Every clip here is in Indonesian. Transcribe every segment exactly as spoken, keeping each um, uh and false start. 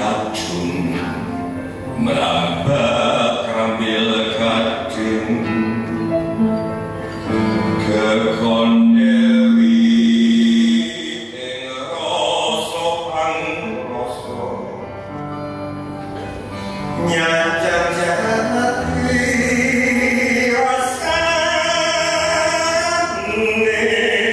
kadung merambah kerambil kadung kekon dewi ing rasa pangrasa nyajar jati rasane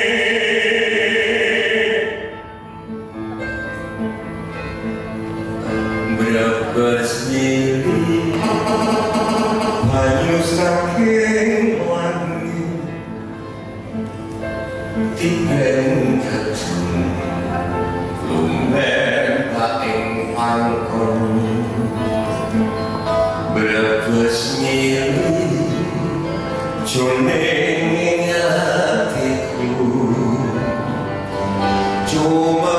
brebes nyili banyu saking wangi tiben kadung lumer paing pangkon brebes nyili joning ing atiku cuma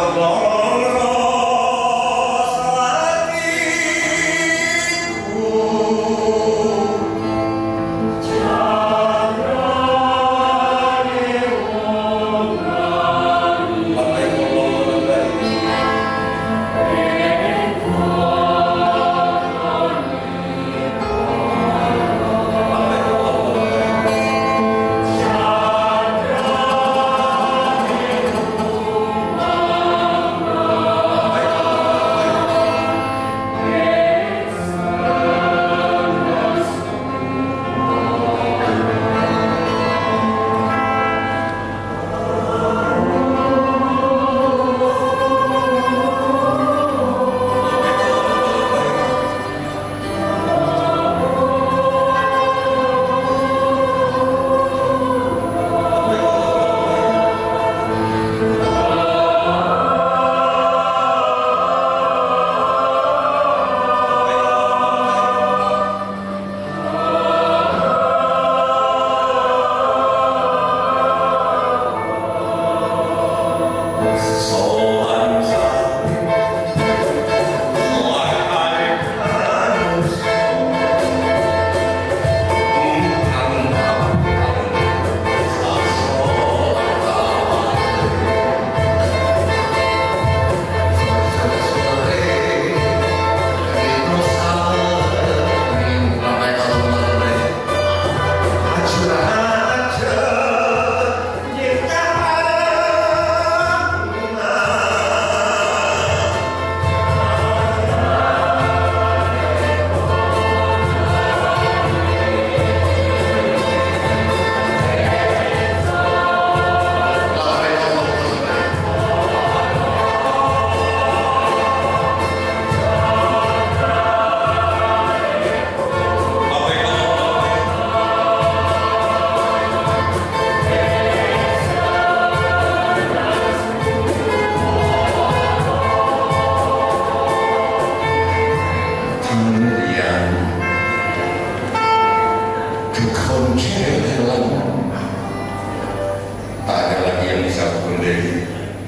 tak ada lagi yang bisa berdiri,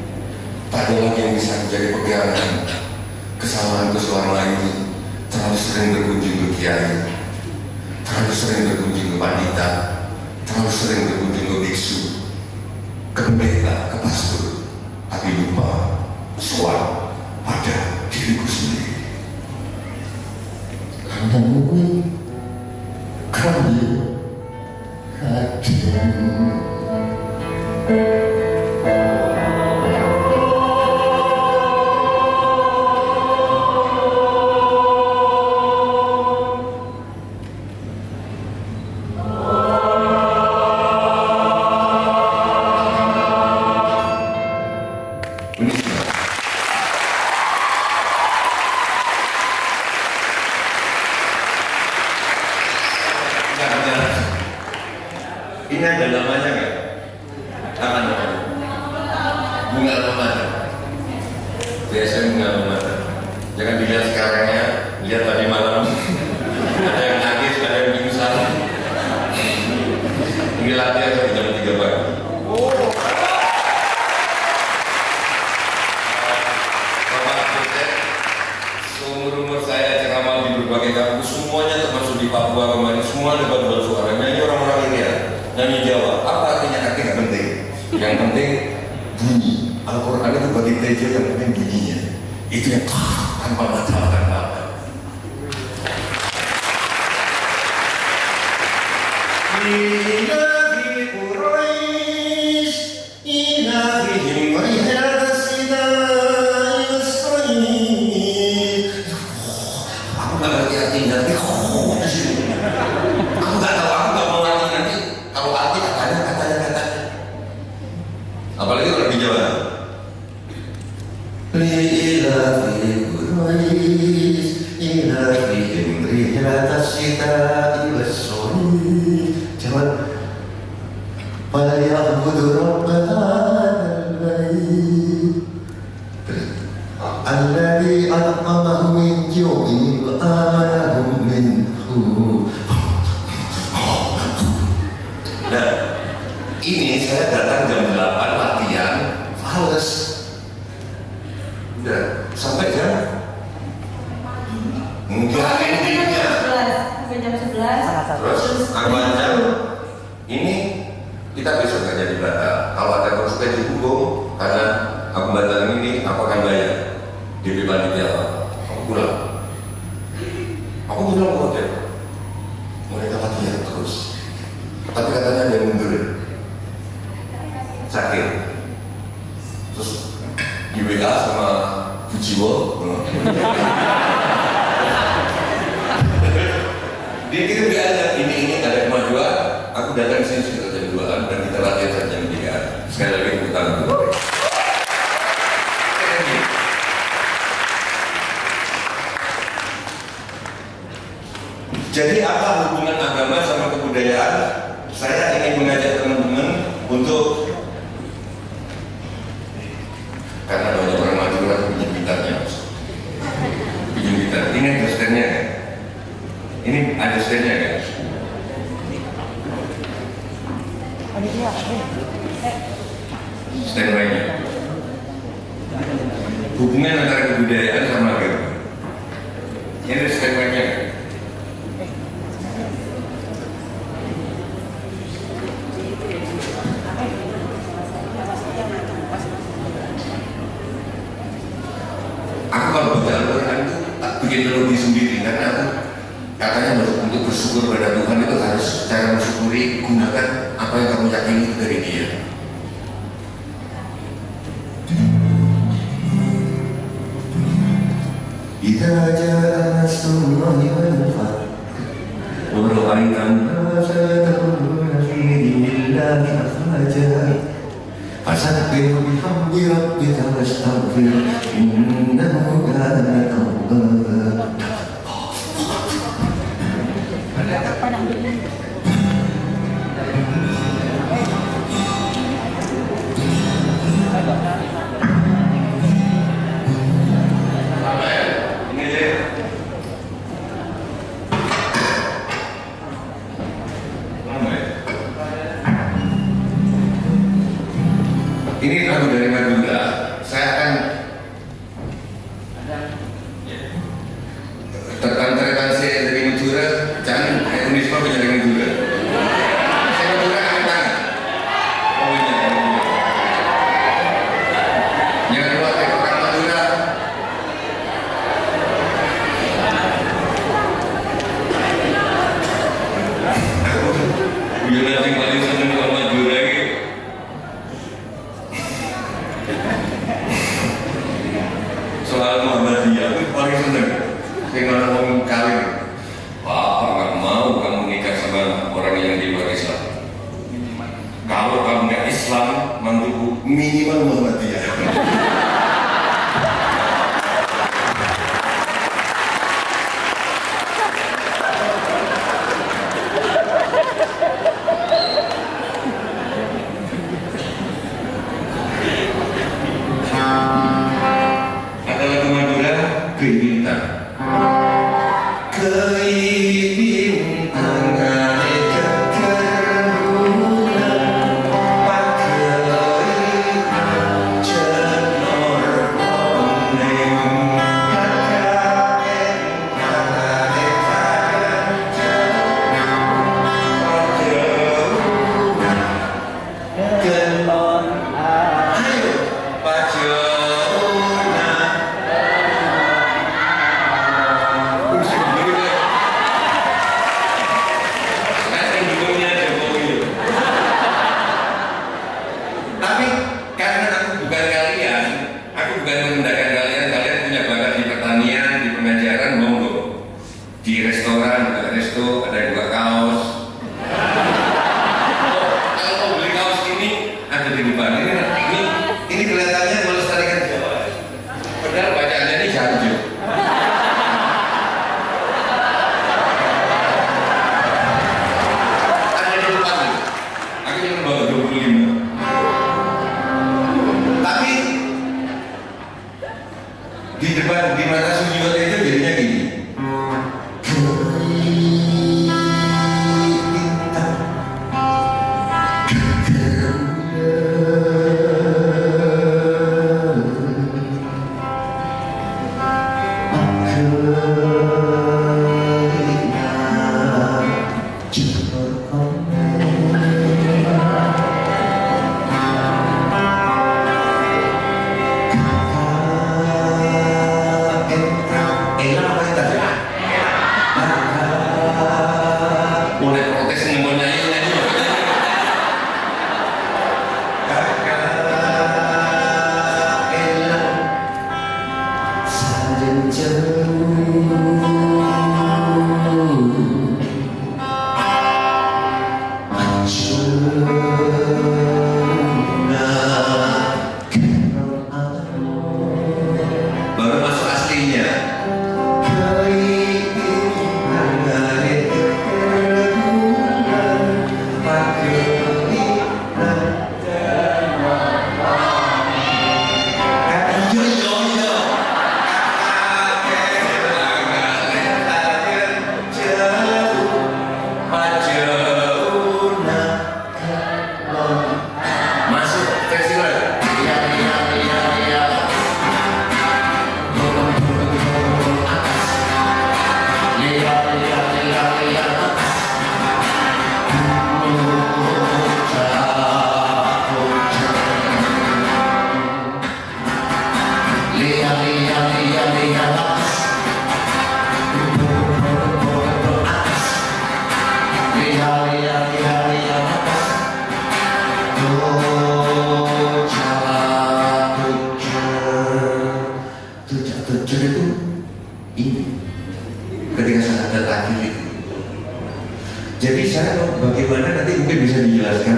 tak ada lagi yang bisa menjadi pegangan. Kesalahan kesalahan lagi terlalu sering berkunjung ke kiai, terlalu sering berkunjung ke pandita, terlalu sering berkunjung ke biksu, ke pendeta, ke pastor, tapi lupa soal pada diriku sendiri. Karena mungkin kami kadang ini ada namanya nggak? Apa namanya? Bunga remaja. Biasanya bunga remaja. Jangan dilihat sekarang ya, lihat tadi malam. Ada yang nangis, ada yang pingsan. Ini latihan sampai jam tiga pagi. Bapak Butet, seumur-umur saya ceramah di berbagai kampus, semuanya termasuk di Papua kemarin, semua debat-debat suara. Nyanyi orang-orang ini ya. Nyanyi Jawa, apa artinya? Artinya penting. Yang penting bunyi. Al-Quran itu bagi T J yang penting bunyinya. Itu yang tanpa batal-batal apa. Aku nggak ngerti artinya, tapi oh, aku nggak tahu, aku nggak mau ngerti nanti. Kalau arti katanya, katanya, katanya. Apalagi kalau di Jawa. Lilahi Quraish ilahihim rihlatas sita'i was-suri. Jangan falyabudu rabb hadzal bait alladzi at'amahum min ju'in wa amanahum min khauf. Nah, ini saya datang jam delapan latihan fals. Udah sampai jam enggak endingnya sampai jam sebelas. Terus jam ini kita besok nggak jadi batal. Kalau ada konsekuensi hukum karena aku batalin ini, aku akan bayar D P panitia. Aku pulang. Aku pulang ke hotel. Mereka latihan terus. Tapi katanya ada yang mundur. Sakit. Terus di W A sama Fujiwo. Dia kirim W A-nya, ini ini ada kemajuan. Aku datang sini sekitar jam dua-an dan kita latihan sampai jam tiga. Sekali lagi tepuk tangan untuk mereka. Jadi apa hubungan agama sama kebudayaan? Saya ingin mengajak teman-teman untuk, karena banyak orang Madura punya gitarnya, punya gitar. Ini ada stand-nya kan? Ini ada stand-nya kan? Stand lainnya. Hubungan antara kebudayaan sama agama. Ini ada stand lainnya kan? Aku kalau baca Al-Quran itu tak bikin melodi sendiri karena aku katanya untuk bersyukur pada Tuhan itu harus cara mensyukuri gunakan apa yang kamu yakini itu dari Dia. Idza jaa nasrullahi wal fath wa ra'aitan nasa yadkhuluna fi dinillahi afwaja fasabbih bihamdi rabbika wastaghfir innahu kana tawwaba. Ini lagu dari Madura. Saya akan terkantarkan saya dari Madura. Jangan kayak Unisma punya dari Madura. Saya Madura angkat tangan. Oh iya, jangan lupa kayak orang Madura. Biar nanti paling seneng kalau Madura gitu. Soal Muhammadiyah itu paling seneng. Dengan orang kawin, Bapak nggak mau kamu nikah sama orang yang di luar Islam. Kalau kamu nggak Islam, mantuku minimal Muhammadiyah. Ada lagu Madura. bukan merendahkan kalian. Kalian punya bakat di pertanian, di pengajaran, monggo. Di restoran, buka resto, ada yang buka kaos. Kalau mau beli kaos ini ada di depan. Ini, ini, ini kelihatannya melestarikan Jawa. Padahal bacaannya ini Janju. Ada di depan. Aku cuma bawa dua puluh lima. Tapi di depan di mata Sujiwat itu jadinya gini. Jadi saya bagaimana nanti mungkin bisa dijelaskan.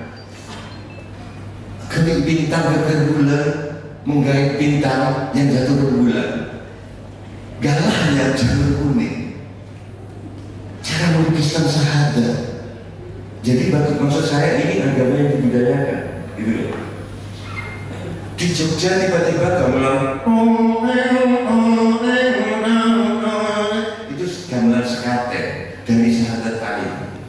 Kelik bintang ke bulan menggait bintang yang jatuh ke bulan. Galahnya jalur kuning. Cara melukiskan syahadat. Jadi maksud saya ini agama yang dibudayakan, gitu loh. Di Jogja tiba-tiba gamelan itu gamelan sekaten dari syahadat alim.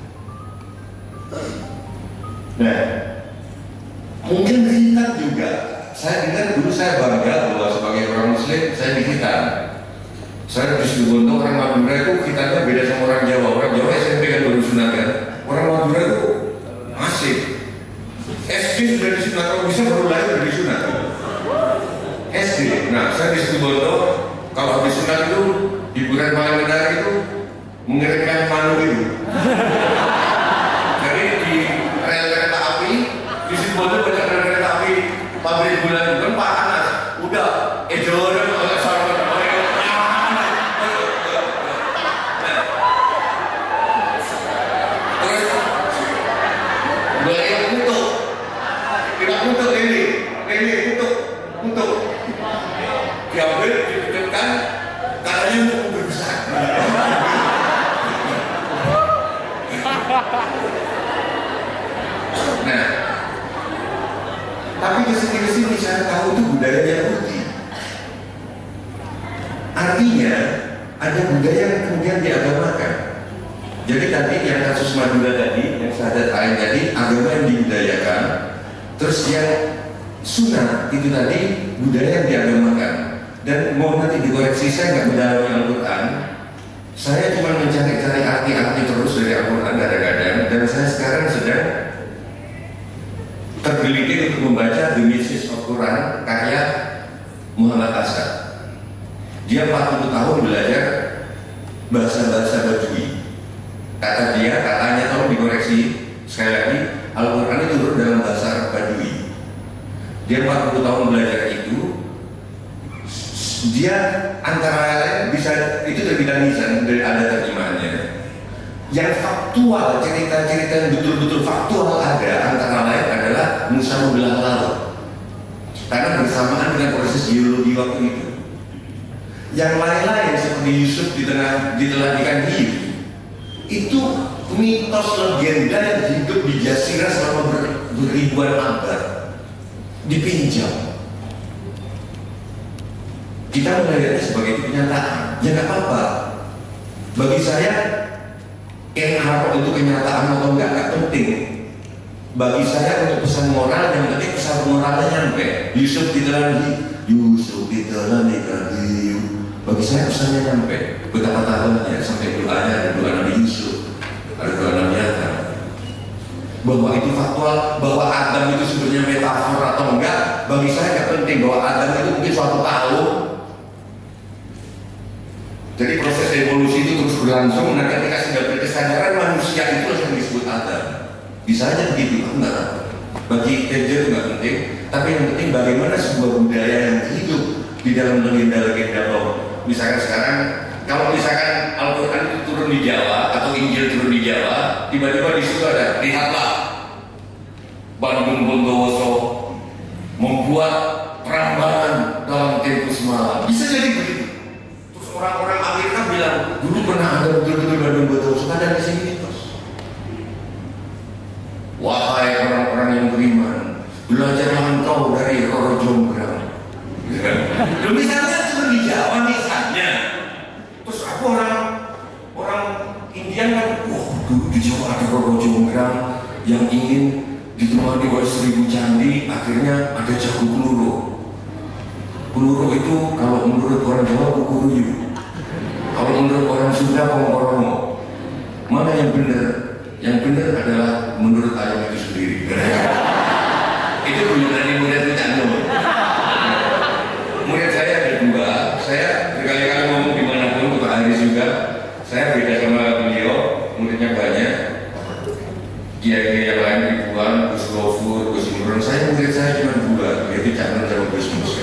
Nah, mungkin hitam juga. Saya dengar dulu saya bangga bahwa sebagai orang Muslim saya dihitam. Saya di Situbondo orang Madura itu hitamnya beda sama orang Jawa. Orang Jawa S M P kan baru sunat kan. Orang Madura itu masih S D sudah disunat, kalau bisa baru lahir sudah disunat. S D. Nah, saya di Situbondo kalau habis sunat itu hiburan paling menarik itu mengirimkan manu itu. Jadi di rel kereta api di Situbondo banyak rel kereta api pabrik gula itu kan panas. Udah, edo dan oleh sarung. Untuk ini, ini untuk untuk diambil, didekatkan, katanya untuk membesar. Nah, tapi kesini-kesini saya tahu itu budaya Yahudi. Artinya ada budaya yang kemudian diagamakan. Jadi tadi yang kasus Madura tadi, yang syahadat ain tadi, agama yang dibudayakan. Terus yang sunnah itu tadi budaya yang diagamakan. Dan mau nanti dikoreksi, saya nggak mendalami Al-Quran. Saya cuma mencari-cari arti-arti terus dari Al-Quran kadang-kadang. Dan saya sekarang sedang tergelitik untuk membaca The Message of Quran karya Muhammad Hasan. Dia empat puluh tahun belajar bahasa-bahasa Badui. Kata dia, katanya tolong dikoreksi sekali lagi, Al-Quran itu turun dalam bahasa Arab Badui. Dia empat puluh tahun belajar itu, dia antara lain bisa, itu terbilang lisan dari ada terjemahannya. Yang faktual, cerita-cerita yang betul-betul faktual ada antara lain adalah Musa membelah laut, karena bersamaan dengan proses geologi waktu itu. Yang lain-lain seperti Yusuf di tengah ditelan ikan hiu, itu mitos legenda yang hidup di jazirah selama ber, beribuan abad, dipinjam. Kita melihatnya sebagai kenyataan, ya nggak apa-apa. Bagi saya, yang harap untuk kenyataan atau enggak nggak penting. Bagi saya untuk pesan moral, yang penting pesan moralnya nyampe. Yusuf ditelan hiu, Yusuf ditelan ikan hiu. Bagi saya pesannya nyampe. Betapa tahunnya sampai doanya, ada doa Nabi Yusuf, ada doa Nabi Adam. Bahwa itu faktual, bahwa Adam itu sebenarnya metafor atau enggak, bagi saya nggak penting. Bahwa Adam itu mungkin suatu tahun. Jadi proses evolusi itu terus berlangsung. Nah, ketika sudah berkesadaran manusia itu yang disebut Adam. Bisa aja begitu, enggak. Bagi Kenjer nggak penting. Tapi yang penting bagaimana sebuah budaya yang hidup di dalam legenda-legenda Allah. Misalkan sekarang, kalau misalkan Al-Quran itu turun di Jawa atau Injil turun di Jawa, tiba-tiba di situ ada, lihatlah Bandung Bondowoso membuat perambahan dalam tempo semalam. Bisa jadi begitu. Terus orang-orang Amerika bilang, dulu pernah ada betul-betul Bandung Bondowoso, ada di sini terus. Wahai orang-orang yang beriman, belajarlah engkau dari Roro Jonggrang. Lu misalnya cuma di Jawa misalnya. Terus aku orang orang Indian kan, wah dulu di Jawa ada Roro Jonggrang yang ingin ditemani oleh seribu candi, akhirnya ada jago peluru. Peluru itu kalau menurut orang Jawa kukuruyu, kalau menurut orang Sunda kongkoromo. Mana yang benar? Yang benar adalah menurut ayam itu sendiri. Itu dulu dari murid itu candu. Murid saya ada dua. Saya berkali-kali ngomong dimanapun, ke Pak Haris juga. Saya beda sama beliau, muridnya banyak. Kiai-kiai yang lain ribuan, Gus Gofur, Gus Imron. Saya murid saya cuma dua, yaitu Cak Nun sama Gus Mus.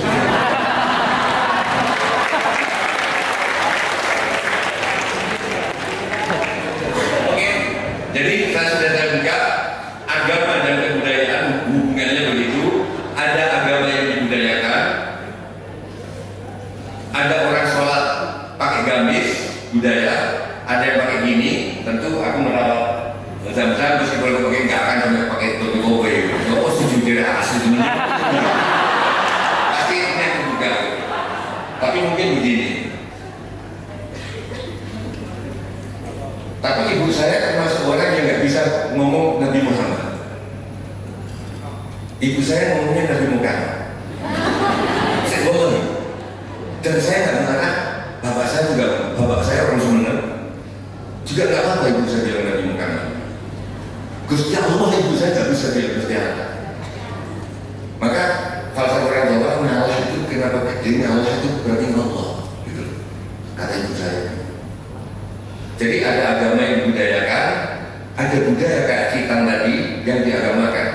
Oke, jadi saya sudah terbuka agama dan kebudayaan hubungannya begitu. Ada agama yang dibudayakan, ada orang sholat pakai gamis budaya, ada yang pakai gini. Tentu aku merawat zam-zam, terus kalau pakai nggak akan sampai pakai topi kowe. Kau setuju tidak asli ini? Pasti ini juga. Tapi mungkin begini. Tapi ibu saya termasuk orang yang nggak bisa ngomong Nabi Muhammad. Ibu saya ngomongnya Nabi Muhammad. Saya bohong. Dan saya nggak mengarah. Bapak saya juga, bapak saya orang Sumeneb. Juga nggak apa-apa ibu saya bilang Nabi Muhammad. Gusti Allah ibu saya nggak bisa bilang Gusti Allah. Maka falsafah orang Jawa, Allah itu kenapa gede? Allah itu berarti Allah. Gitu. Kata ibu saya. Jadi ada agama yang dibudayakan, ada budaya kayak kita tadi yang diagamakan.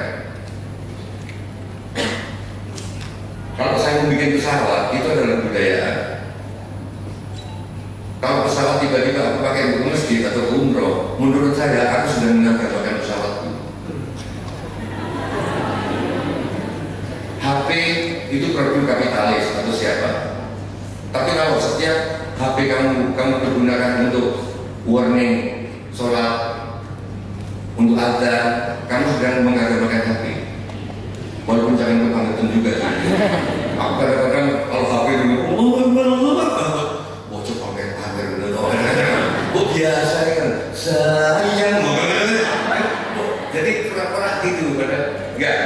Kalau saya membuat pesawat, itu adalah budaya. Kalau pesawat tiba-tiba aku pakai untuk masjid atau umroh, menurut saya aku sudah mengagamakan pesawatku. H P itu produk kapitalis atau siapa? Tapi kalau setiap H P kamu kamu pergunakan untuk warning, sholat, untuk azan, kamu sedang mengagamakan H P. Walaupun jangan kebangetan juga. Aku kadang-kadang kalau H P dulu, oh coba pakai H P dulu. Oh biasa kan, sayang. Jadi pernah-pernah gitu, padahal enggak.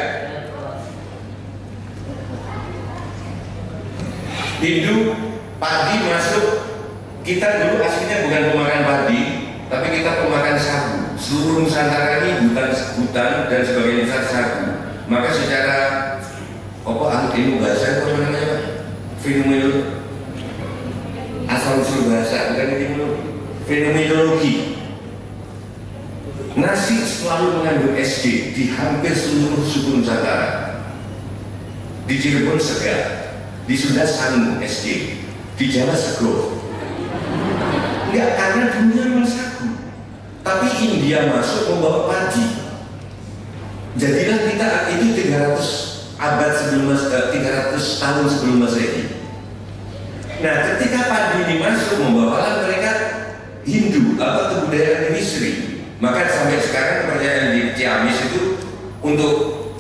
Hindu padi masuk. Kita dulu aslinya bukan pemakan padi, tapi kita pemakan sagu. Seluruh Nusantara ini hutan, hutan dan sebagainya sagu. Maka secara apa ahli ilmu bahasa apa namanya Pak? Fenomenologi, asal usul bahasa bukan ilmu fenomenologi. Nasi selalu mengandung S G di hampir seluruh suku Nusantara. Di Cirebon segar, di Sunda sanu S G. di Jawa Sego. Enggak, karena dulunya memang sagu. Tapi India masuk membawa padi. Jadilah kita itu tiga ratus abad sebelum Masehi, tiga ratus tahun sebelum Masehi. Nah, ketika padi ini masuk, membawalah mereka Hindu atau kebudayaan Misri. Maka sampai sekarang kepercayaan di Ciamis itu untuk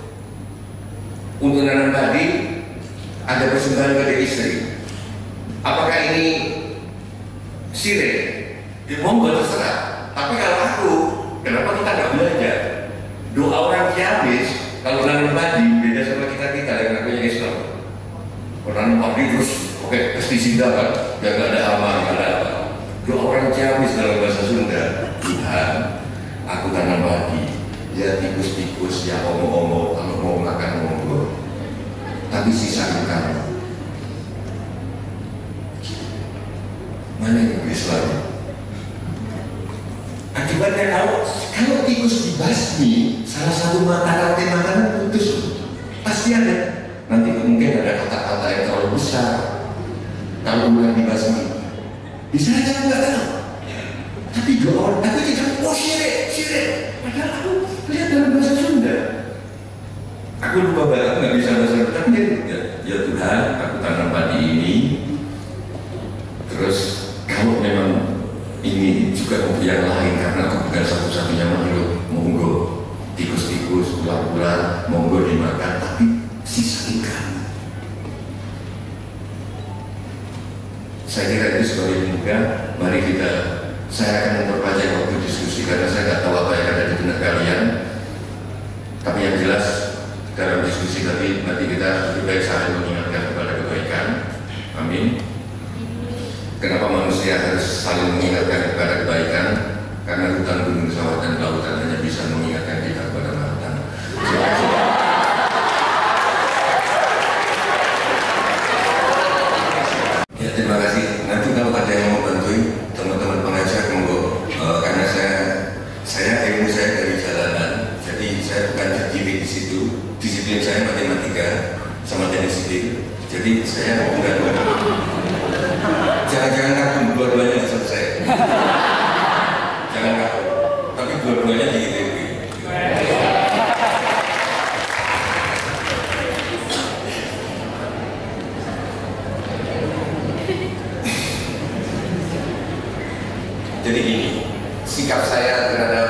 untuk nanam padi ada persembahan pada istri. Apakah ini syirik? Ya, monggo terserah. Tapi kalau aku, kenapa kita nggak belajar? Doa orang Ciamis kalau nanam padi beda sama kita kita yang punya Islam. Kalau nanam padi terus oke pestisida kan, ya nggak ada hama, nggak ada apa. Doa orang Ciamis dalam bahasa Sunda, Tuhan, aku tanam padi, ya tikus-tikus, ya omo-omo, kalau mau makan monggo. Tapi sisa kamu. Mana yang Islam? Akibatnya kalau kalau tikus dibasmi, salah satu mata rantai makanan putus, pasti ada. Nanti mungkin ada kata-kata yang terlalu besar. Kalau bukan dibasmi, bisa aja nggak tahu. Tapi dua orang, tapi kita oh syirik, syirik. Padahal aku lihat dalam bahasa Sunda. Aku lupa banget nggak bisa bahasa Sunda. Tapi ya, ya Tuhan, aku tanam padi ini. Terus kalau memang ini juga untuk yang lain, karena aku bukan satu-satunya makhluk, monggo tikus-tikus, ular-ular, monggo dimakan, tapi sisa ikan. Saya kira itu sebagai pembuka. Mari kita, saya akan memperpanjang waktu diskusi karena saya nggak tahu apa yang ada di benak kalian. Tapi yang jelas dalam diskusi tadi nanti kita lebih baik saling mengingatkan kepada kebaikan. Amin. Kenapa manusia harus saling mengingatkan kepada kebaikan? Karena hutan, gunung, sawah, dan lautan hanya bisa mengingatkan kita kepada lautan. Ya, terima kasih. Nanti kalau ada yang mau bantuin teman-teman pengajar, monggo. Uh, karena saya, saya ilmu saya dari jalanan, jadi saya bukan terdidik di situ. Disiplin saya matematika sama teknik sipil. Jadi saya bukan jangan-jangan kagum, dua-duanya selesai. Jangan kagum, tapi dua-duanya digigit-gigit. Jadi gini, sikap saya terhadap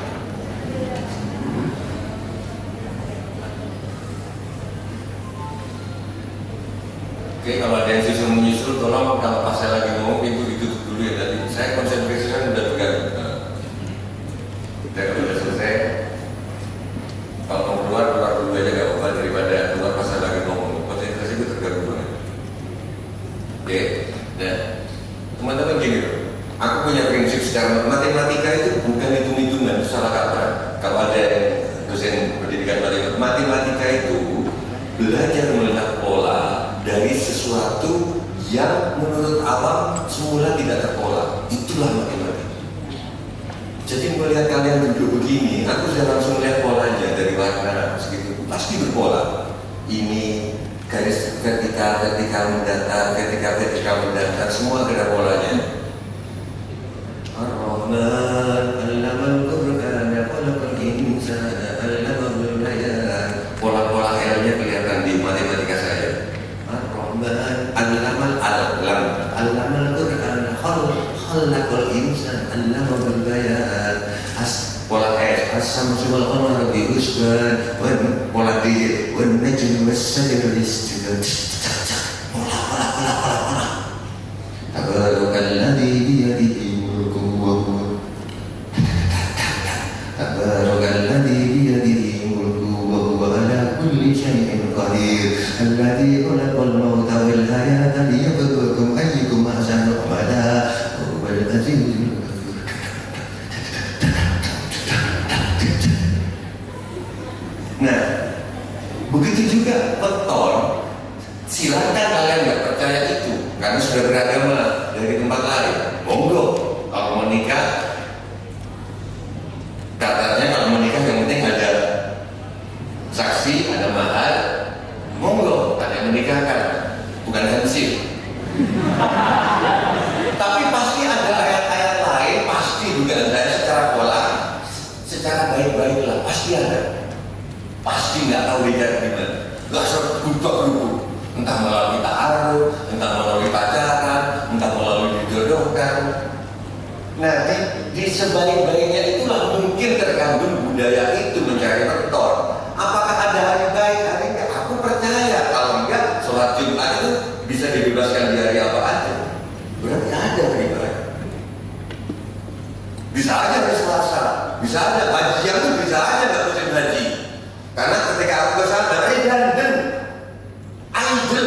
Oke, kalau ada yang susul menyusul, tolong kalau pas saya lagi ngomong pintu ditutup dulu ya. Tadi saya konsentrasi kan udah terganggu. Dan kalau udah selesai, kalau mau keluar keluar dulu aja gak apa-apa daripada keluar pas saya lagi ngomong. Konsentrasi itu terganggu banget. Oke, dan teman-teman gini loh. Aku punya prinsip secara matematika itu bukan hitung-hitungan, itu salah kaprah. Kalau ada dosen pendidikan matematika, matematika itu belajar melihat pola dari sesuatu yang menurut awam semula tidak terpola. Itulah matematika. Jadi melihat kalian duduk begini, aku sudah langsung lihat polanya dari warna segitu, pasti berpola. Ini garis vertikal, vertikal mendatar, vertikal, vertikal mendatar, semua ada polanya. Ar-Rahman, Allamal Qur'an, Khalaqal Insana, Allamahul Bayan. Pola-pola L-nya kelihatan di matematika saya. Ar-Rahman, Allamal Al-Lam, Allamal Qur'an, Khalaqal Insana, Allamahul Bayan. As pola S, As-Samsu wal Qamar bi husban, pola D, wan najmu was-sajru yasjudun. Pola, pola, pola, pola, pola. Tabarakalladzi bi yadihi Tabarakalladzi biyadihi mulku wa huwa ala kulli syai'in qadir alladzi khalaqal mauta wal hayata liyabluwakum ayyukum ahsanu amala wa huwal azizul ghafur. Nah, begitu juga beton. Silakan kalian nggak percaya itu karena sudah beragama dari tempat lain. Monggo, kalau menikah katanya kalau menikah yang penting ada saksi, ada mahar, monggo, ada yang menikahkan, bukan hansip. Tapi pasti ada ayat-ayat lain, pasti juga ada secara pola, secara baik-baiklah, pasti ada. Pasti nggak tahu beda gimana, nggak serta berubah-ubah, entah melalui ta'aruf, entah melalui pacaran, entah melalui dijodohkan. Nah, di, di sebaik-baiknya itulah mungkin terkandung budaya itu mencari rektor. Apakah ada hari baik, hari enggak? Aku percaya. Kalau enggak, sholat Jumat itu bisa dibebaskan di hari apa aja. Berarti ada hari baik. Bisa aja hari Selasa, bisa aja haji yang itu bisa aja nggak musim haji. Karena ketika aku kesana, eh dan idol,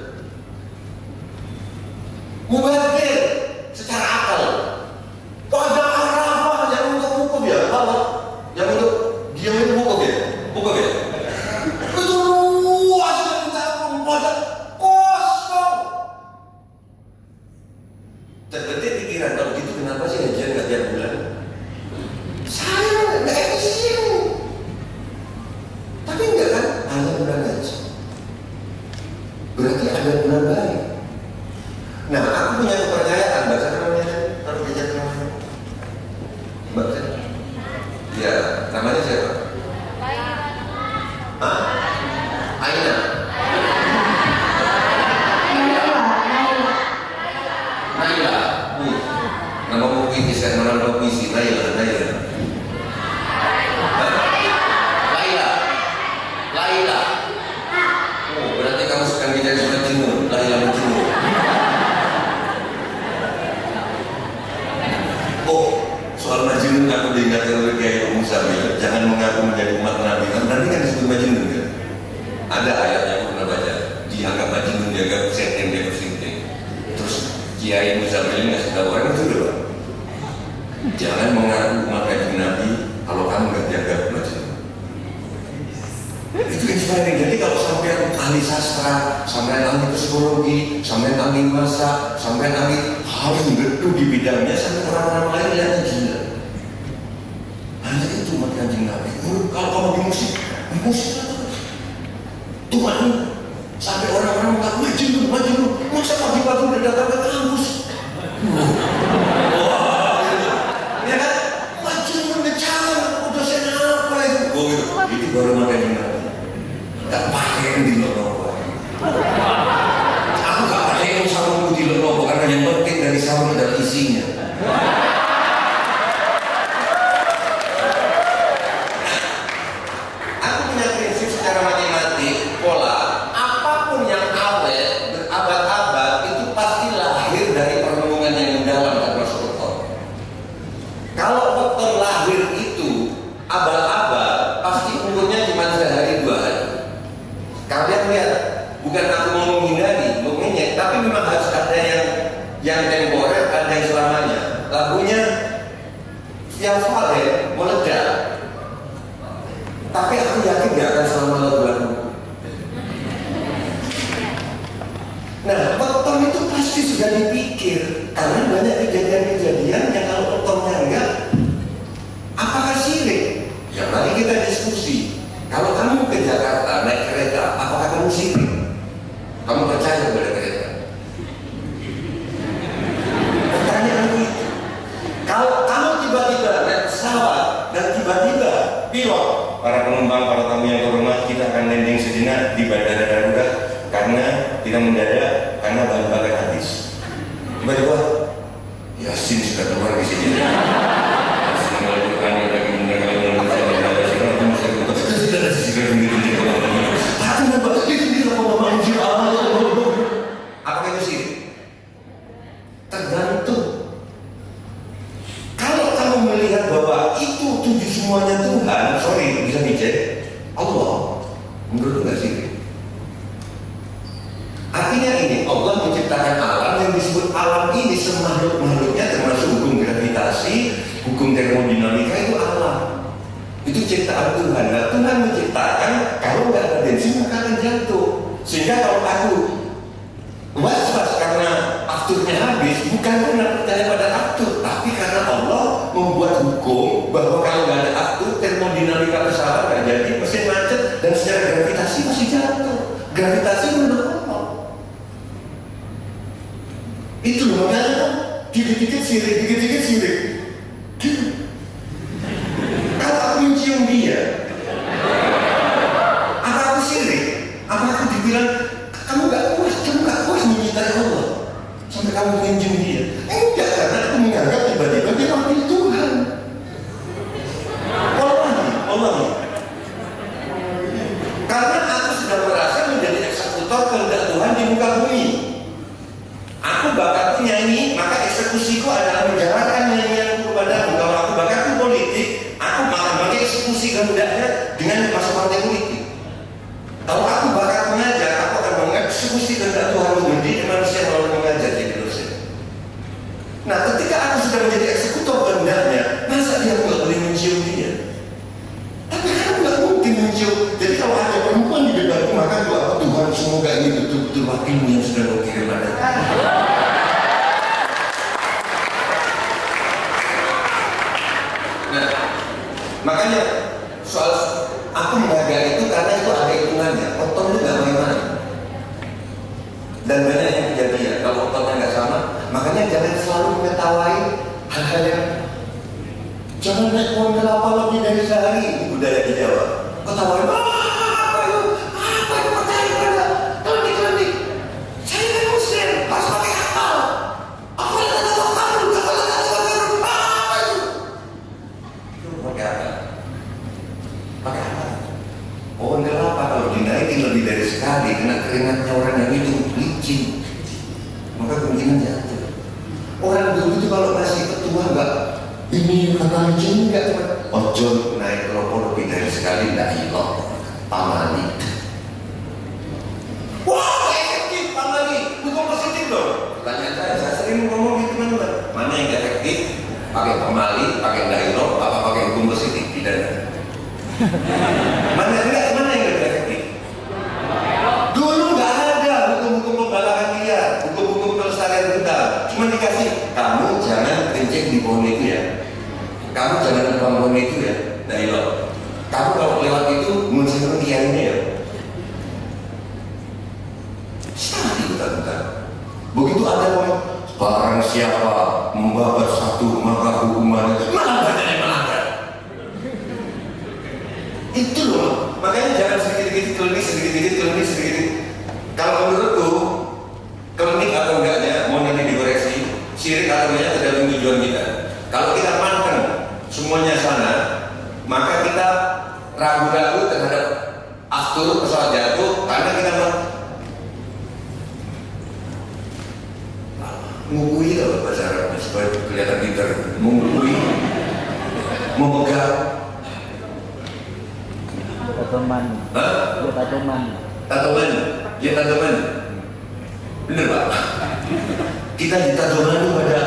mubazir secara akal. Kok ada Arafah yang untuk hukum ya? Apa? Yang untuk dia itu hukum ya? Hukum ya? Itu luas dan tampung pada kosong. Terbetik pikiran, kalau gitu kenapa sih hajian nggak tiap bulan? Saya nggak efisien. Tapi enggak kan? Hanya bulan haji. Berarti ada bulan baik. Nah, aku punya kepercayaan. Baca namanya, kalau belajar namanya. Baca. Ya, namanya siapa? Hah? Aina. Naila. Nih, nama puisi, kan nama puisi. Naila, Naila. Laila. Laila. Oh, berarti kamu suka bicara surat Jinun. Laila Majnun. Oh, soal Majnun aku diingatkan oleh Kiai Musa bilang, jangan mengaku menjadi umat Nabi. Kan nanti kan disebut Majnun kan? Ada ayat yang aku pernah baca, dianggap Majnun, dianggap setting, dianggap sinting. Terus Kiai Musa bilang ngasih tahu orang itu doang. Jangan mengaku umat Nabi kalau kamu nggak dianggap Majnun. Itu inspiring. Jadi kalau sampai ahli sastra, sampai ahli psikologi, sampai ahli masak, sampai ahli harus betul di bidangnya, sampai orang-orang lain lihatnya gila. Hanya itu umat Kanjeng Nabi. Kalau kamu di musik, di musik Tuhan sampai orang-orang mengaku Majnun, Majnun. Masa pagi-pagi udah datang ke kampus? Wah, ya kan? Majnun ngecalan, dosen apa itu? Oh gitu. Itu baru umat Kanjeng Nabi. Gak pakai yang di Lenovo. Aku gak pakai yang sarungku di Lenovo karena yang penting dari sarung adalah isinya. Aku punya prinsip secara matematik, pola, apapun yang awet berabad-abad itu pasti lahir dari perenungan yang mendalam dan berstruktur. Kalau faktor lahir itu abad-abad, pasti umurnya cuma sehari dua hari. Kalian lihat, bukan aku mau menghindari, mengenyek, tapi memang harus ada yang yang temporer, ada yang selamanya. Lagunya yang Saleh meledak, tapi aku yakin gak akan selama lagu-lagu. Nah, faktor itu pasti sudah dipikir, karena banyak kejadian-kejadian yang kalau faktornya enggak, apakah sirik? Ya mari kita diskusi. Kalau kamu ke Jakarta naik kereta, apakah kamu sirik? Kamu percaya kepada kereta? Pertanyaanku itu. Kalau kamu tiba-tiba naik pesawat dan tiba-tiba pilot, para penumpang, para tamu yang terhormat, kita akan landing sejenak di bandara darurat karena kita mendadak karena bahan bakar habis. Tiba-tiba, Yasin sudah keluar di sini. Apa itu sih? Tergantung. Kalau kamu melihat bahwa itu tujuh semuanya Tuhan, sorry bisa dicek Allah, menurut nggak sih? Artinya ini Allah menciptakan alam yang disebut alam ini semakhluk-makhluknya termasuk hukum gravitasi, hukum termodinamika itu alam. Itu ciptaan Tuhan. Nah, Tuhan menciptakan kalau nggak ada bensin maka akan jatuh. Sehingga kalau aku was-was karena afturnya habis, bukan karena percaya pada aftur, tapi karena Allah membuat hukum bahwa kalau nggak ada aftur, termodinamika pesawat nggak jadi, mesin macet dan secara gravitasi masih jatuh. Gravitasi menurut Allah. Itu loh, makanya kan dikit-dikit sirik, dikit-dikit sirik. Gitu. Kalau aku mencium dia, apa aku sirik? Apa aku dibilang kamu gak puas, kamu gak puas mencintai Allah sampai kamu mencium dia? Eh, enggak, karena aku menganggap tiba-tiba dia wakil Tuhan. Wallahi, wallahi. Karena aku sudah merasa menjadi eksekutor kehendak Tuhan di muka bumi. Aku bakatku nyanyi, maka eksekusiku adalah menjalankan nyanyianku kepadamu. Kalau aku bakatku politik, aku malah mengeksekusi kehendaknya dengan masuk partai politik. Kalau aku bakat mengajar, aku akan mengeksekusi kehendak Tuhan mendidik manusia melalui mengajar jadi dosen. Nah, ketika aku sudah menjadi eksekutor kehendaknya, masa dia nggak boleh mencium dia? Tapi aku nggak mungkin mencium. Jadi kalau ada perempuan di depanku, maka doa Tuhan semoga ini betul-betul wakilmu yang sudah kau kirim pada. Nah, makanya soal aku menghargai itu karena itu ada hitungannya. Otot itu nggak main-main. Dan banyak yang kejadian. Kalau ototnya nggak sama, makanya jangan selalu mengetahui hal-hal yang jangan naik pohon kelapa lebih dari sehari. Ini budaya di Jawa. Ketawain, apa itu? Apa itu percaya pada klinik-klinik? Saya kan muslim, harus pakai akal. Aku tidak tahu kamu, aku tidak tahu kamu. Apa itu? Itu pakai apa? Pakai apa? Pohon kelapa kalau dinaikin lebih dari sekali, kena keringatnya orang yang itu licin, maka kemungkinan jatuh. Orang dulu itu kalau ngasih ketua enggak, ini kata licin enggak, ojo naik rokok lebih dari sekali enggak hilang, pamali. Wah, efektif pamali, bukan positif loh. Pertanyaan saya, saya sering ngomong gitu teman-teman. Mana yang efektif? Pakai pamali, pakai enggak hilang, apa pakai hukum positif? Tidak. Mana enggak? Mana yang lebih efektif? Dulu nggak ada hukum-hukum pembalakan liar, hukum-hukum pelestarian hutan. Cuma dikasih, kamu jangan kencing di pohon itu ya, kamu jangan nebang pohon itu ya, dari lo. Kamu kalau lewat itu munculkan kiainya ya. Sangat hutan-hutan. Begitu ada poin, barang siapa membabat satu maka hukumannya malah banyak yang melanggar. Itu loh, makanya jangan sedikit-sedikit klinik, sedikit-sedikit klinik, sedikit. Kalau menurutku, klinik atau enggaknya, mau nanti dikoreksi, sirik atau enggaknya tergantung tujuan kita. Kalau kita manteng semuanya sana, maka kita ragu-ragu terhadap aftur pesawat jatuh karena kita mengukui kalau bahasa Arabnya supaya kelihatan pintar, mengukui, memegang. Tatoman. Hah? Ya tatoman. Tatoman. Ya tatoman. Bener Pak? Kita di tatoman itu pada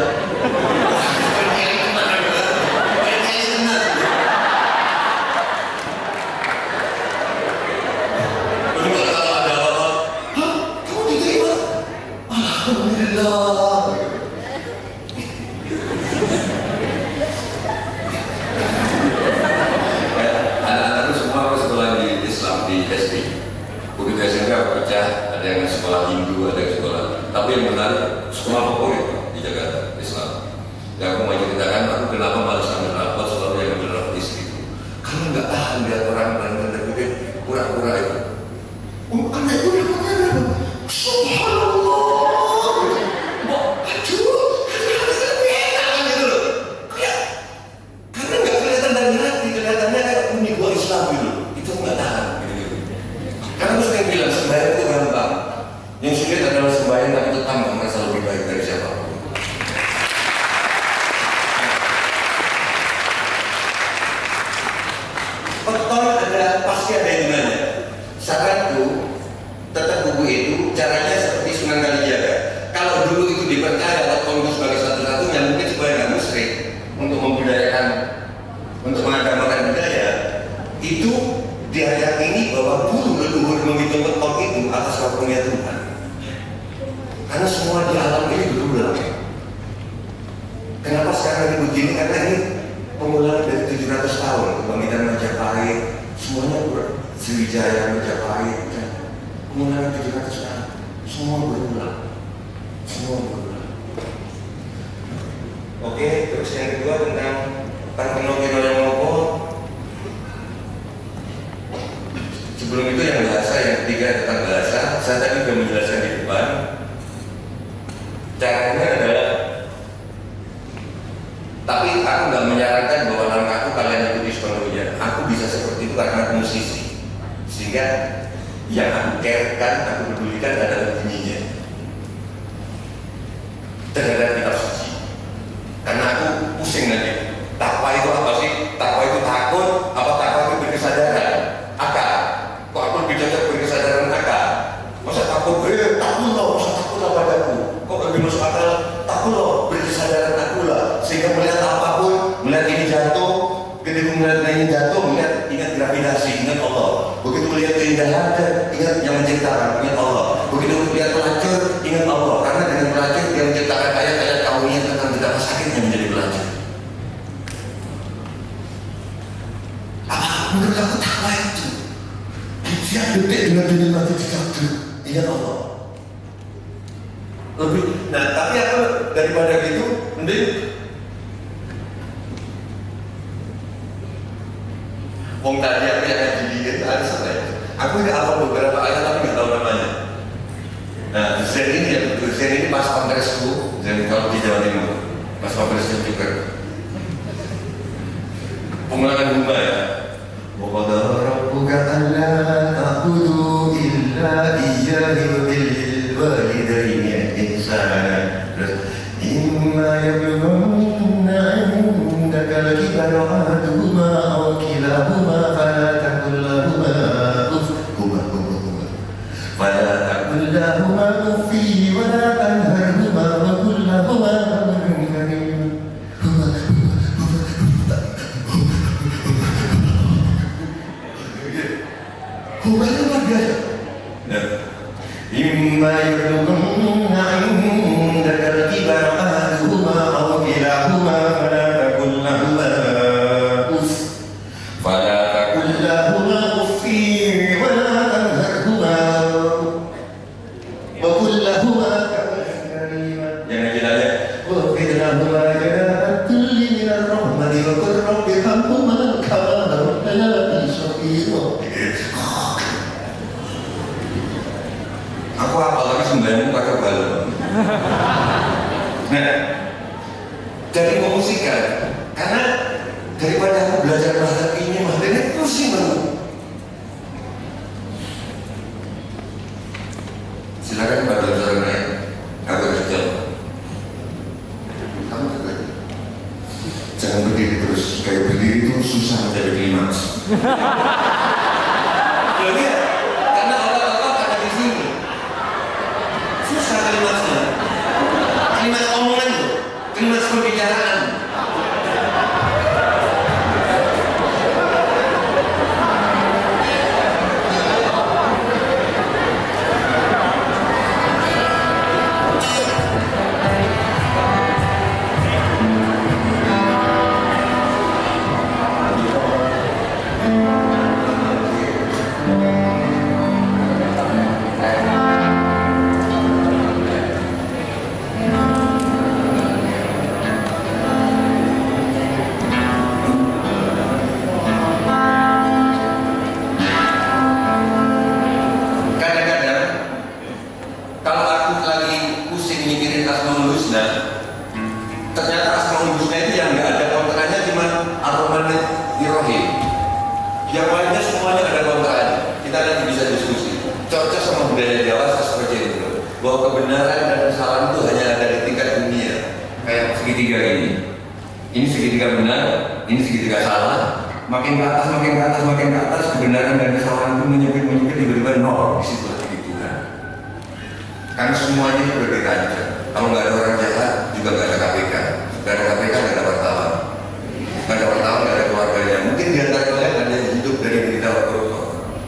kalau ada apa-apa, hah? Kamu diterima? Alhamdulillah. Di S D, begitu S M P pecah, ada yang sekolah Hindu, ada yang sekolah. Tapi yang menarik, sekolah favorit di Jakarta Islam. Yang aku mau ceritakan, aku kenapa malas ambil rapot selalu yang ambil rapot istriku. Karena nggak tahan lihat orang paling rendah gede, pura-pura itu. Oh, anak itu yang pakai Subhanallah. Wah, aduh, anak-anak gitu loh. Karena nggak kelihatan dari hati, kelihatannya kayak bunyi gua Islam gitu. Itu nggak tahan. Karena aku sering bilang sembahyang itu gampang. Yang sulit adalah sembahyang tapi tetap nggak merasa lebih baik dari siapapun. Betul ada pasti ada hitungannya. Saranku tetap buku itu caranya seperti Sunan Kalijaga. Kalau dulu itu dipercaya atau kongus sebagai satu-satunya, mungkin supaya nggak musyrik untuk membudayakan, untuk mengagamakan budaya itu. Diyakini bahwa dulu leluhur menghitung beton itu atas karunia Tuhan. Karena semua di alam ini berulang. Kenapa sekarang ribut gini? Karena ini pengulangan dari tujuh ratus tahun kebangkitan Majapahit, semuanya Sriwijaya, Majapahit, pengulangan tujuh ratus tahun, semua berulang, semua berulang. Oke, terus yang kedua tentang Parthenogenesis yang ngopo. Sebelum itu yang bahasa, yang ketiga tentang bahasa. Saya tadi sudah menjelaskan di depan. Caranya adalah, tapi aku nggak menyarankan bahwa langkahku kalian ikuti sepenuhnya. Aku bisa seperti itu karena aku musisi, sehingga yang aku carekan, aku pedulikan adalah bunyinya terhadap kitab suci. Karena aku pusing nanti. Takwa itu apa sih? Takwa itu takut, apa takwa itu berkesadaran? Akal. Kok aku lebih cocok berkesadaran akal? Masa takut, eh takut loh, masa takut loh padaku? Kok lebih masuk akal? Takut loh, berkesadaran aku lah. Sehingga melihat apapun, melihat ini jatuh, ketika melihat ini jatuh, melihat ingat gravitasi, ingat Allah. Begitu melihat keindahan, ingat yang menciptakan, ingat Allah. Begitu melihat pelacur, ingat Allah. Karena dengan pelacur yang menciptakan ayat-ayat kaumnya tentang betapa sakitnya menjadi pelacur. Apa menurut aku takwa itu? Setiap detik dengan dunia mati dikabur, ingat Allah. Lebih, nah tapi aku daripada gitu, mending wong tadi aku yang dilihat ada selesai. Aku udah hafal beberapa ayat tapi nggak tahu namanya. Nah, Zen ini ya, Zen ini pas kongresku, Zen kalau di Jawa Timur, pas kongresnya juga. Pengulangan bunga ya. Waqad rabbuka alla ta'budu illa iyyahu bil walidayni ihsana. Imma yablughanna 'indaka al-kibara ahaduhuma aw kilahuma fala taqul lahumā uff fala taqul lahumā uffi wa la tanharhumā wa qul lahumā qawlan karīmā. Hubungan warga. Imma yablughanna 'indaka al-kibara ahaduhuma aw kilahuma fala taqul lahumā uff fala taqul lahumā uffi wa la tanharhumā wa qul lahumā qawlan karīmā. Jangan jelasnya. Wa qul lahumā janahatul minar rahmati wa qul rabbi irhamhumā kamā rabbayani shaghīrā. Aku apa lagi sembahyang pakai balon. Nah, jadi memusikan karena daripada aku belajar bahasa ini materi pusing banget. Silakan pada saudara aku kecil. Kamu juga. Jangan berdiri terus. Kayak berdiri itu susah menjadi klimaks. Jadi karena otak-otak ada di sini. Susah klimaksnya. Klimaks omongan itu, klimaks pembicaraan. Bahwa kebenaran dan kesalahan itu hanya ada di tingkat dunia. Kayak segitiga ini. Ini segitiga benar, ini segitiga salah. Makin ke atas, makin ke atas, makin ke atas, kebenaran dan kesalahan itu menyempit, menyempit, tiba-tiba nol. Di situ lagi Tuhan. Karena semuanya sudah dirancang. Kalau nggak ada orang jahat, juga nggak ada K P K. Nggak ada K P K, nggak ada wartawan. Nggak ada wartawan, nggak ada keluarganya. Mungkin di antara kalian ada yang hidup dari berita koruptor.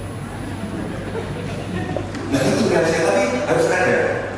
Nah itu rahasia, tapi harus ada.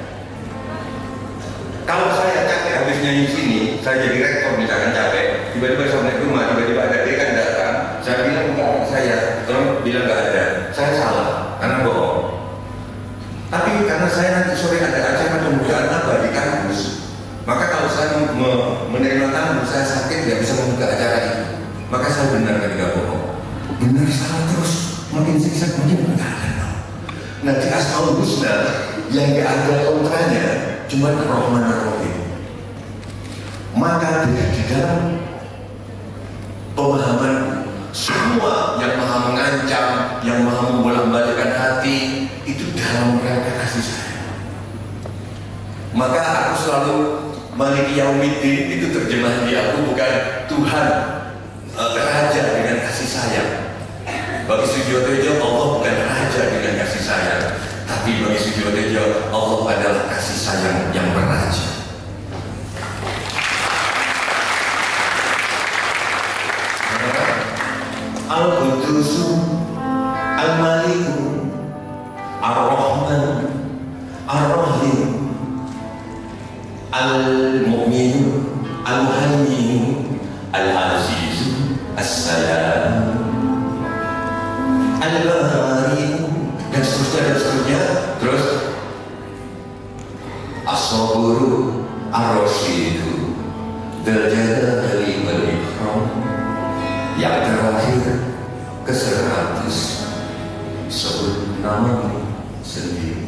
Kalau saya capek habis nyanyi sini, saya jadi rektor misalkan capek, tiba-tiba saya naik rumah, tiba-tiba ada dekan datang, saya bilang ke anak saya, tolong bilang nggak ada, saya salah, karena bohong. Tapi karena saya nanti sore ada acara pembukaan apa di kampus, Maka kalau saya me- menerima tamu, saya sakit tidak bisa membuka acara itu. Maka saya benar ketika bohong. Benar salah terus, makin siksa makin nggak ada. Nah di Asmaul Husna yang nggak ada kontranya cuma Ar-Rahman Ar-Rahim. Maka di dalam pemahaman semua yang maha mengancam, yang maha membolak-balikkan hati itu dalam rangka kasih sayang. Maka aku selalu Maliki Yaumiddin itu terjemahan di aku bukan Tuhan uh, Raja dengan kasih sayang. Bagi Sudiotejo Allah bukan Raja dengan kasih sayang, tapi bagi Sudiotejo Allah adalah kasih sayang yang beraja. Al-Qudusu Al-Maliku Ar-Rahman Ar-Rahim Al-Mu'minu Al-Muhaiminu Al-Azizu As-Salam Al-Bahari dan seterusnya dan seterusnya. Terus As-Saburu Ar-Rashidu Dal-Jadali Wal-Ikram. Yang terakhir ke seratus sebut nama sendiri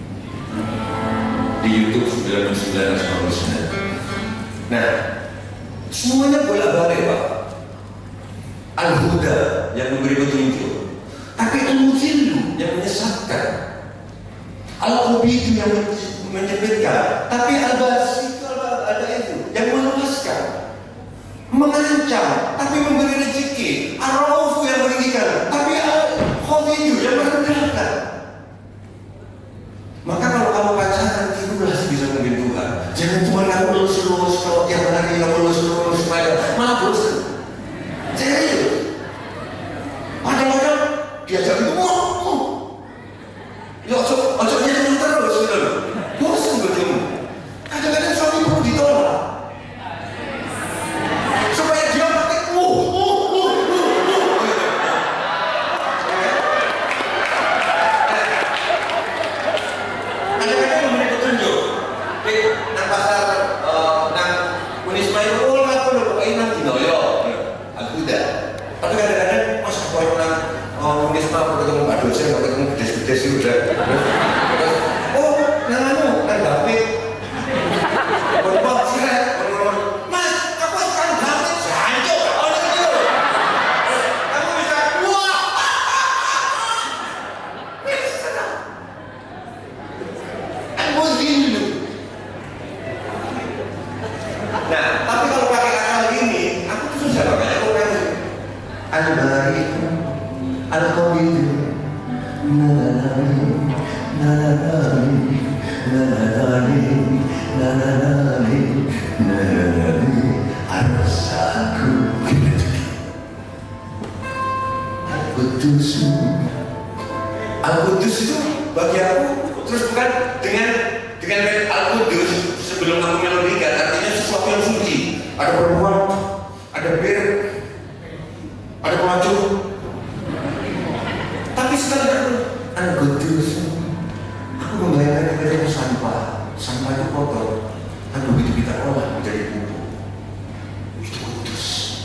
di YouTube sembilan puluh sembilan Asmaul Husna. Nah, semuanya bolak-balik Pak. Al-Huda yang memberi petunjuk, tapi Al-Muzillu yang menyesatkan. Al-Qubidu yang menyebutkan, tapi Al-Basi itu ada itu yang meluaskan, mengancam, tapi memberi rezeki. Ar-Rauf yang meninggikan, tapi Al-Khawiyyu yang merendahkan. Maka kalau kamu pacaran, tirulah sebisa mungkin Tuhan. Jangan cuma kamu lulus-lulus, kalau tiap hari kamu lulus-lulus, malah bosan. Jangan itu. Padahal diajak itu, oh, oh. Ya, ojo, ojo jadi terus, gitu loh. Bosan bertemu. Kadang-kadang suami perlu ditolak. Supaya dia pakai, uh, uh, uh, uh, uh. Kadang-kadang memberi petunjuk. Eh, nang pasar, nang Unisma itu, oh, aku udah pokoknya nang Dinoyo. Al-Huda. Tapi kadang-kadang, mas aku orang nang Unisma, aku ketemu Pak Dosen, aku ketemu bedes-bedes itu udah. Oh, nang anu, nang David. Berbuat siret, berbuat, mas, aku akan David, jancuk, orang itu. Kamu bisa, wah, bisa. Al-Muzillu. Nah, tapi kalau pakai akal gini, aku tuh susah pakai aku kan. Al-Bari'u Al-Qabidu Nananani Nananani Nananani Nananani Nananani Ar-Rasaku. Al-Qudus Al-Qudus itu bagi aku terus bukan dengan dengan Al-Qudus sebelum aku melodikan, artinya sesuatu yang suci. Ada perempuan, ada bir, ada pelacur. Tapi setelah aku Al-Qudus, aku membayangkan kepada sampah. Sampah itu kotor, kan begitu kita olah menjadi pupuk. Itu kudus.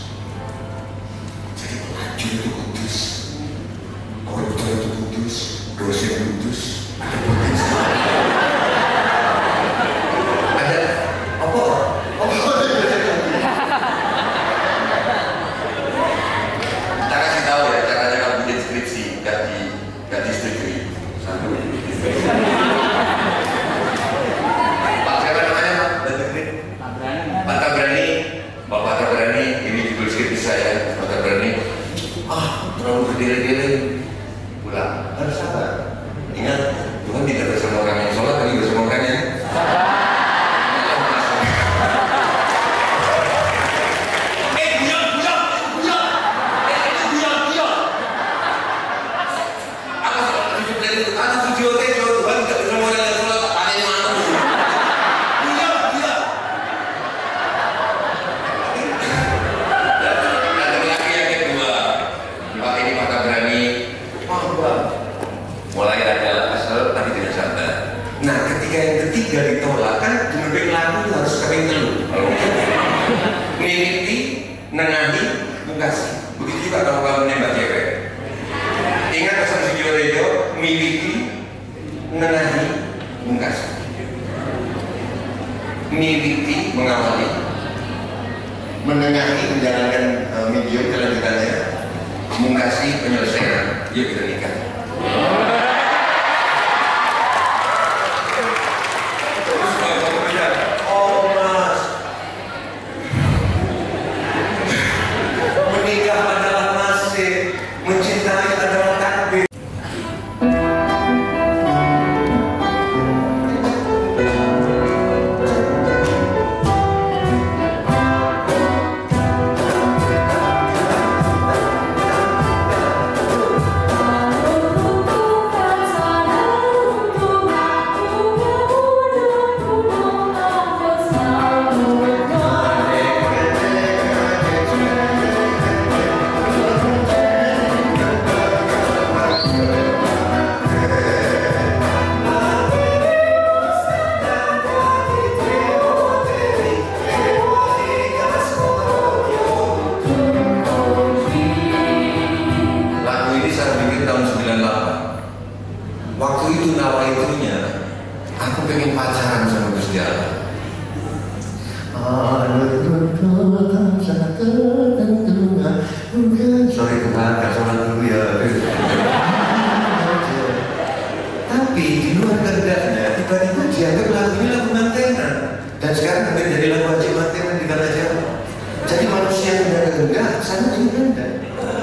Jadi pelacur itu kudus, koruptor itu kudus, dosen kudus, ada potensi. Ada apa? Apa? Kita kasih tahu ya caranya kalau bikin skripsi, nggak di nggak di skripsi. Satu. Pak siapa namanya? Pak Tabrani. Pak Tabrani. miliki, mengawali, menengahi, menjalankan uh, medium kelanjutannya, mengasihi penyelesaian. Yuk kita nikah. Oh mas, menikah adalah nasib, mencintai adalah takdir. Waktu itu nawaitunya, aku pengen pacaran sama Gusti Allah. Sorry Tuhan, gak sholat dulu ya. Tapi di luar kehendaknya, tiba-tiba dianggap lagu ini lagu mantenan. Dan sekarang udah jadi lagu wajib mantenan di tanah Jawa. Jadi manusia yang tidak kehendak, sana ini kehendak.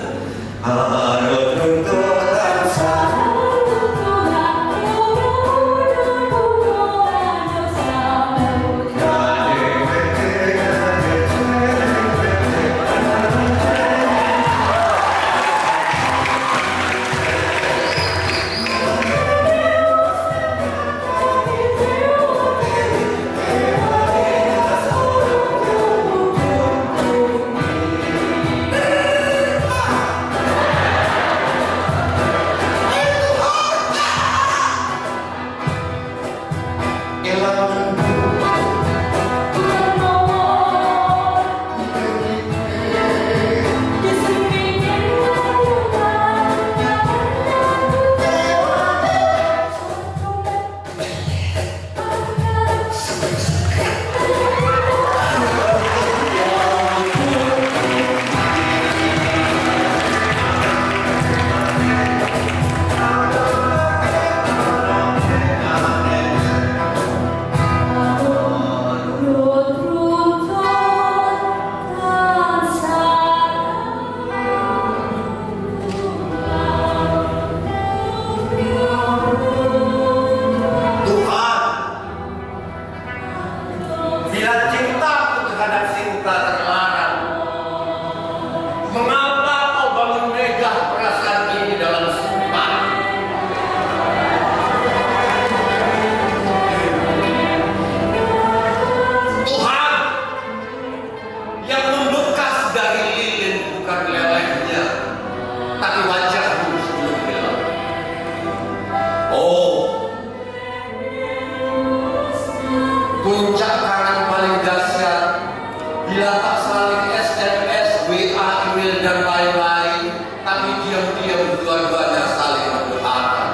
Puncak kangen paling dahsyat bila tak saling S M S, W A, email dan lain-lain, tapi diam-diam dua-duanya saling berdoakan.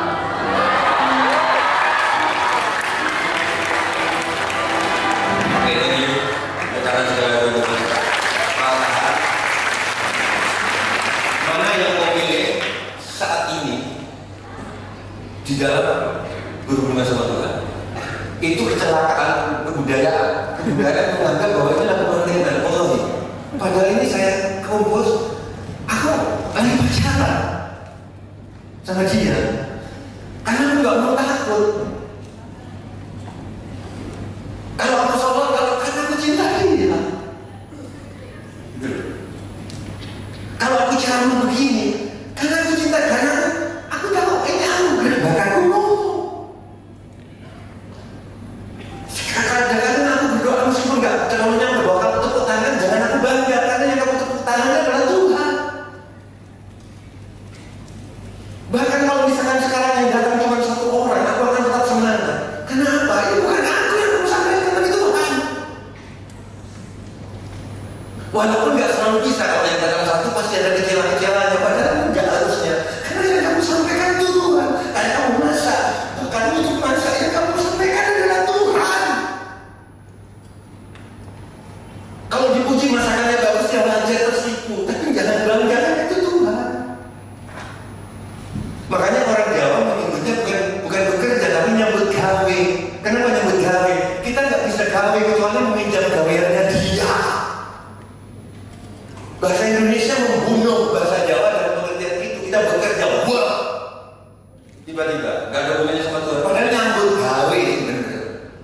Oke, ini bicara segala hubungan. Mana yang memilih saat ini di dalam berhubungan sama Tuhan? Itu kecelakaan kebudayaan. Kebudayaan menganggap bahwa ini lagu mantenan. Oh, padahal ini saya kompos, aku lagi pacaran sama dia karena aku nggak mau takut. Kalau aku sholat, kalau karena aku cinta dia. Kalau aku cara begini, karena aku cinta, karena aku tahu ini anugerah, bahkan aku mau. Kadang-kadang aku berdoa meskipun nggak terlalu nyampe bahwa kamu tepuk tangan, jangan aku bangga karena yang kamu tepuk tangannya adalah Tuhan. Bahkan kalau misalkan sekarang yang datang cuma satu orang, aku akan tetap semangat. Kenapa? Itu bukan aku yang perlu sampaikan, tapi itu Tuhan. Walaupun nggak selalu bisa, kalau yang datang satu pasti ada kecewa-kecewanya, padahal nggak harusnya. Karena yang kamu sampaikan itu Tuhan. Kayak kamu masak, bukan untuk masak, yang kamu sampaikan adalah Tuhan. gawe kecuali meminjam gaweannya dia. Bahasa Indonesia membunuh bahasa Jawa dalam pengertian itu. Kita bekerja, wah, tiba-tiba nggak ada hubungannya sama Tuhan. Padahal nyambut gawe bener.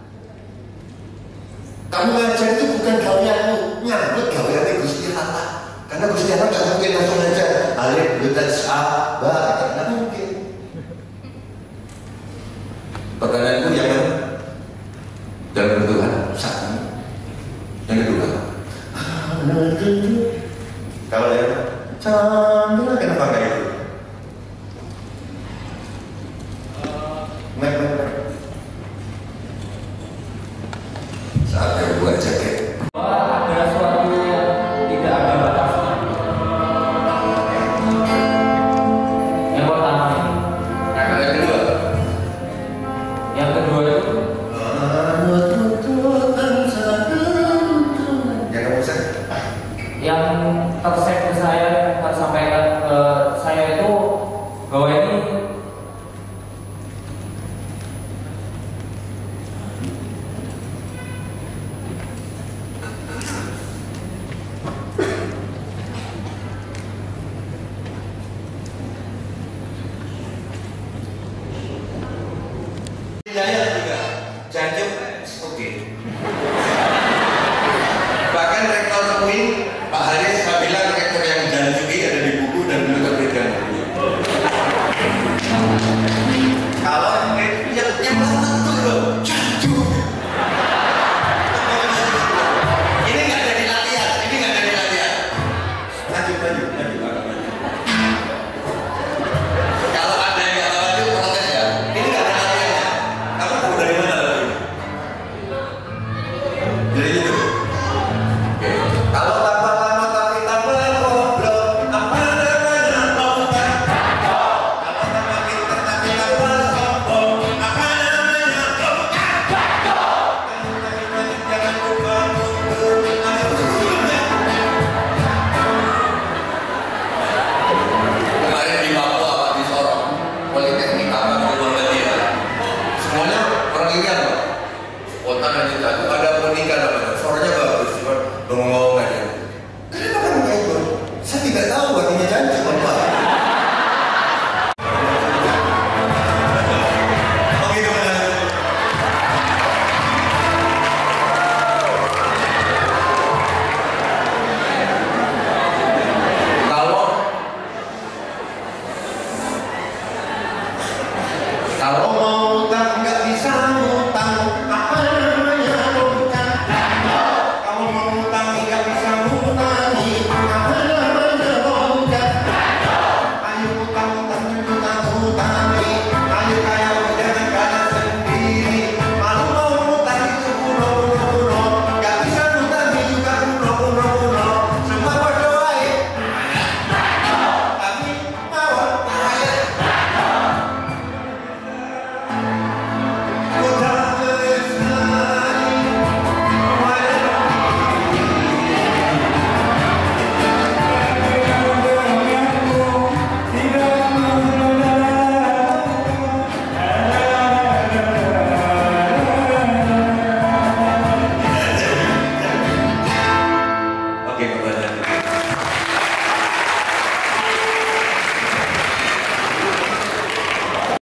Kamu ngajar itu bukan gaweanmu, nyambut gaweannya Gusti Allah. Karena Gusti Allah nggak mungkin langsung ngajar alif butat sabar, nggak mungkin. Pertanyaanku yang mana? Dalam Tuhan satu. Yang kedua, kalau ya, canda kenapa nggak itu? Saatnya buat cek